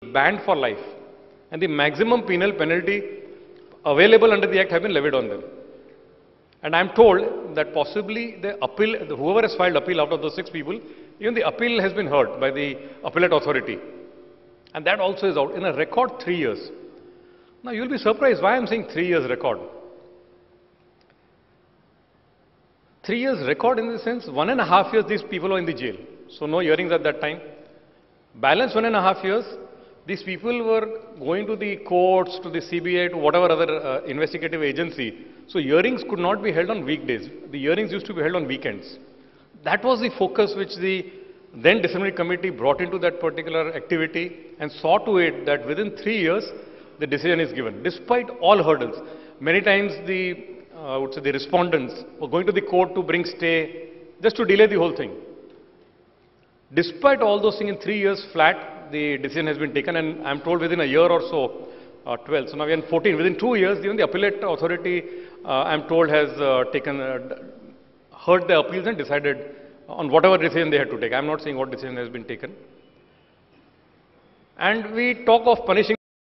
banned for life, and the maximum penal penalty available under the Act have been levied on them. And I am told that possibly the appeal, whoever has filed appeal out of those 6 people, even the appeal has been heard by the appellate authority. And that also is out in a record 3 years. Now you will be surprised why I am saying 3 years record. 3 years record in the sense 1.5 years these people are in the jail. So no hearings at that time. Balance 1.5 years, these people were going to the courts, to the CBI, to whatever other investigative agency. So hearings could not be held on weekdays. The hearings used to be held on weekends. That was the focus which the then disciplinary committee brought into that particular activity and saw to it that within 3 years the decision is given. Despite all hurdles, many times the respondents were going to the court to bring stay just to delay the whole thing. Despite all those things, in 3 years flat, the decision has been taken, and I am told within a year or so, 12. So now we are in 14. Within 2 years, even the appellate authority, I am told, has heard the appeals and decided on whatever decision they had to take. I am not saying what decision has been taken. And we talk of punishing